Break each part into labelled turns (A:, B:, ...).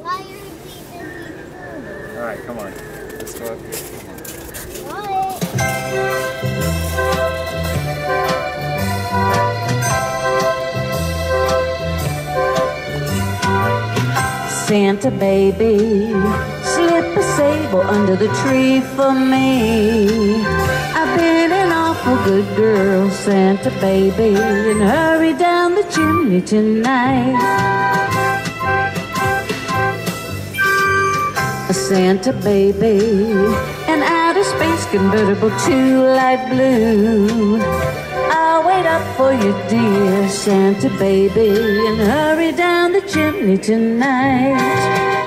A: Why are you keeping me further?
B: All right, come on. Let's go up here. Come on.
C: Santa baby, slip a sable under the tree for me. I've been an awful good girl, Santa baby, and hurry down the chimney tonight. Santa baby, an outer space convertible to light blue. I'll wait up for you, dear Santa baby, and hurry down the chimney tonight.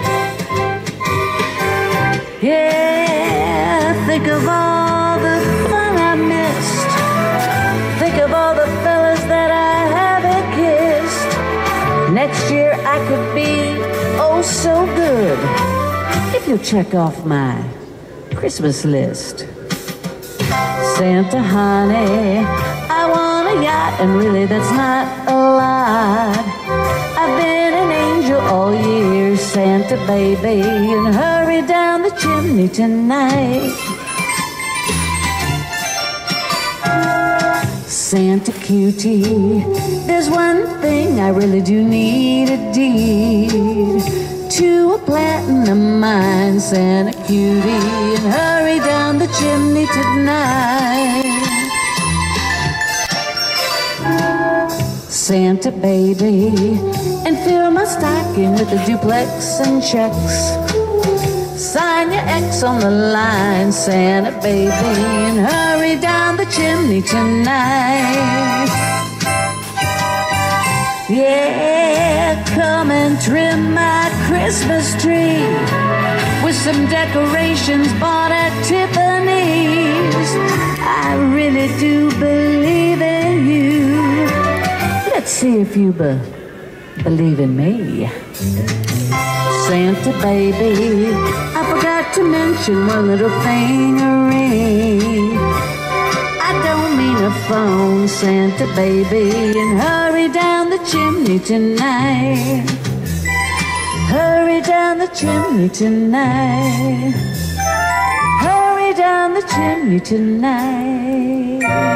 C: Yeah, think of all the fun I missed. Think of all the fellas that I haven't kissed. Next year I could be oh so good if you'll check off my Christmas list. Santa honey, I want a yacht, and really that's not a lot. I've been an angel all year, Santa baby, and hurry down the chimney tonight. Santa cutie, there's one thing I really do need a deed to a platinum mine, Santa cutie, and hurry down the chimney tonight. Santa baby, and fill my stocking with a duplex and checks. Sign your X on the line, Santa baby, and hurry down the chimney tonight. Yeah, come and trim my Christmas tree with some decorations bought at Tiffany's. I really do believe in you. Let's see if you believe in me. Santa baby, I forgot to mention one little thing, a ring. I don't mean a phone, Santa baby, and hurry down the chimney tonight. Hurry down the chimney tonight. Hurry down the chimney tonight.